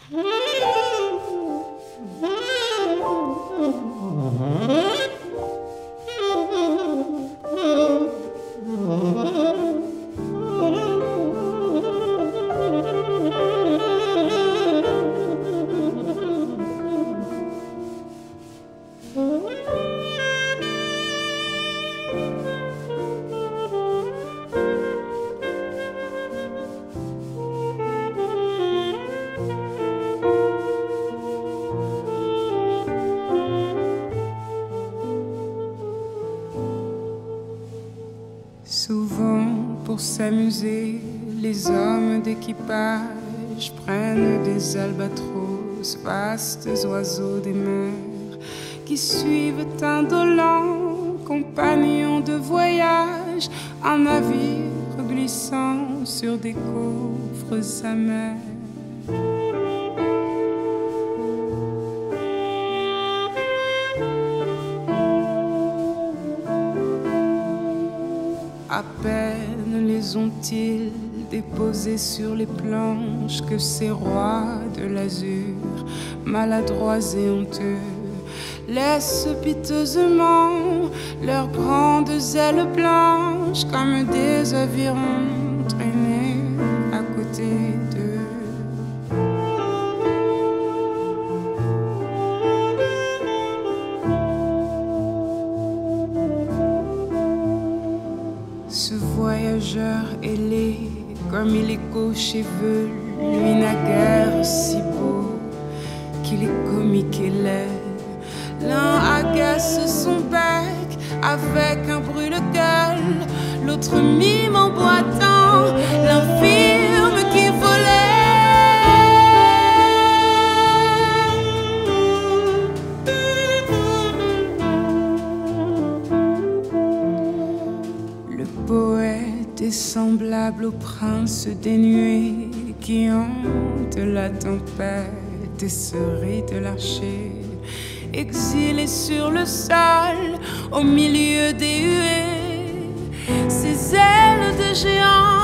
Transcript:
Souvent, pour s'amuser, les hommes d'équipage prennent des albatros, vastes oiseaux des mers, qui suivent indolents, compagnons de voyage, un navire glissant sur des coffres amers. À peine les ont-ils déposés sur les planches que ces rois de l'azur, maladroits et honteux, laissent piteusement leurs grandes ailes blanches comme des avirons traîner à côté d'eux. Ce voyageur ailé, comme il est gauche et veut, lui n'a guère si beau qu'il est comique et laid. L'un agace son bec avec un brûle-gueule, l'autre mime en boitant l'infirme qui volait. Le poète est semblable au prince des nuées qui hante la tempête et se rit de l'archer, exilé sur le sol au milieu des huées, ses ailes de géant